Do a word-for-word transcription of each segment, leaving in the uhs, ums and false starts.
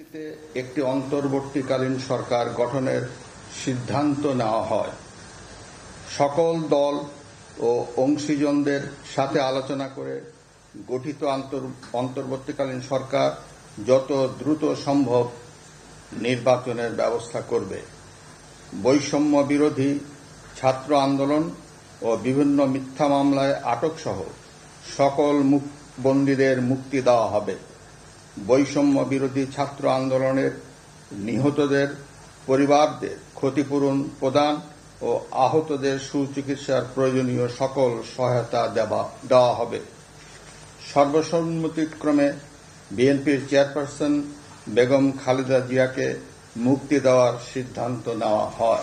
ভিত্তিতে একটি অন্তর্বর্তীকালীন সরকার গঠনের সিদ্ধান্ত নেওয়া হয়। সকল দল ও অংশীজনদের সাথে আলোচনা করে গঠিত অন্তর্বর্তীকালীন সরকার যত দ্রুত সম্ভব নির্বাচনের ব্যবস্থা করবে। বৈষম্য বিরোধী ছাত্র আন্দোলন ও বিভিন্ন মিথ্যা মামলায় আটকসহ সকল বন্দীদের মুক্তি দেওয়া হবে। বৈষম্য বিরোধী ছাত্র আন্দোলনের নিহতদের পরিবারদের ক্ষতিপূরণ প্রদান ও আহতদের সুচিকিৎসার প্রয়োজনীয় সকল সহায়তা দেওয়া হবে। সর্বসম্মতিক্রমে বিএনপির চেয়ারপারসন বেগম খালেদা জিয়াকে মুক্তি দেওয়ার সিদ্ধান্ত নেওয়া হয়।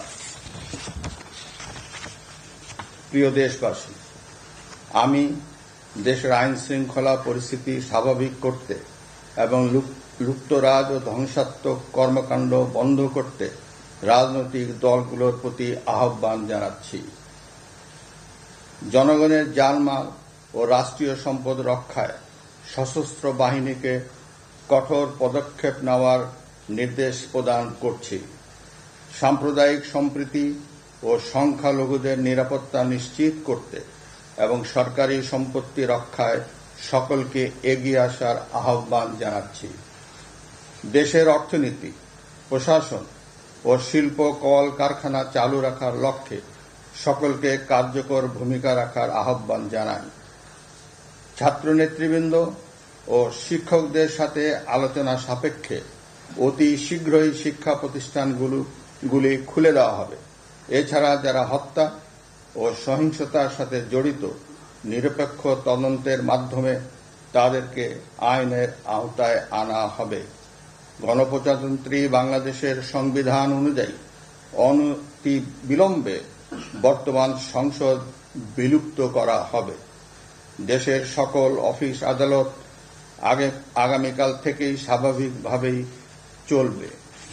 প্রিয় দেশবাসী, আমি দেশের আইন শৃঙ্খলা পরিস্থিতি স্বাভাবিক করতে এবং লুপ্তরাজ ও ধ্বংসাত্মক কর্মকাণ্ড বন্ধ করতে রাজনৈতিক দলগুলোর প্রতি আহ্বান জানাচ্ছি। জনগণের জানমাল ও রাষ্ট্রীয় সম্পদ রক্ষায় সশস্ত্র বাহিনীকে কঠোর পদক্ষেপ নেওয়ার নির্দেশ প্রদান করছি। সাম্প্রদায়িক সম্প্রীতি ও সংখ্যালঘুদের নিরাপত্তা নিশ্চিত করতে এবং সরকারি সম্পত্তি রক্ষায় সকলকে এগিয়ে আসার আহ্বান জানাচ্ছি। দেশের অর্থনীতি, প্রশাসন ও শিল্প কল কারখানা চালু রাখার লক্ষ্যে সকলকে কার্যকর ভূমিকা রাখার আহ্বান জানাই। ছাত্র নেতৃবৃন্দ ও শিক্ষকদের সাথে আলোচনা সাপেক্ষে অতি শীঘ্রই শিক্ষা প্রতিষ্ঠানগুলি খুলে দেওয়া হবে। এছাড়া যারা হত্যা ও সহিংসতার সাথে জড়িত নিরপেক্ষ তদন্তের মাধ্যমে তাদেরকে আইনের আওতায় আনা হবে। গণপ্রজাতন্ত্রী বাংলাদেশের সংবিধান অনুযায়ী অনতি বিলম্বে বর্তমান সংসদ বিলুপ্ত করা হবে। দেশের সকল অফিস আদালত আগে আগামীকাল থেকেই স্বাভাবিকভাবেই চলবে।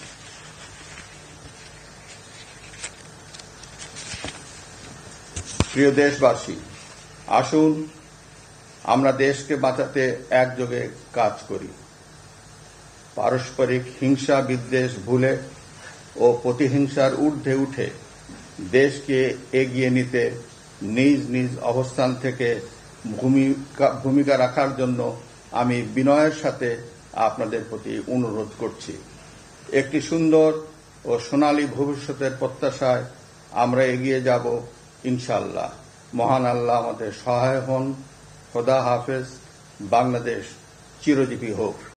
প্রিয় দেশবাসী, আসুন আমরা দেশকে বাঁচাতে একযোগে কাজ করি। পারস্পরিক হিংসা বিদ্বেষ ভুলে ও প্রতিহিংসার ঊর্ধ্বে উঠে দেশকে এগিয়ে নিতে নিজ নিজ অবস্থান থেকে ভূমিকা ভূমিকা রাখার জন্য আমি বিনয়ের সাথে আপনাদের প্রতি অনুরোধ করছি। একটি সুন্দর ও সোনালী ভবিষ্যতের প্রত্যাশায় আমরা এগিয়ে যাব ইনশাআল্লাহ। মহান আল্লাহ আমাদের সহায় হন। খোদা হাফেজ। বাংলাদেশ চিরজীবী হোক।